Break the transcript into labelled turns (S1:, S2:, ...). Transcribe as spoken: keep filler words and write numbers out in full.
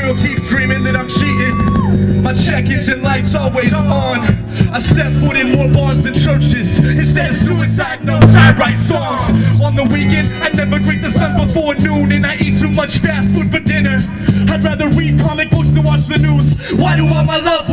S1: still keep dreaming that I'm cheating. My check engine light's always on. I step foot in more bars than churches. Instead of suicide notes, I write songs. On the weekend, I never greet the sun before noon, and I eat too much fast food for dinner. I'd rather read comic books than watch the news. Why do all my loved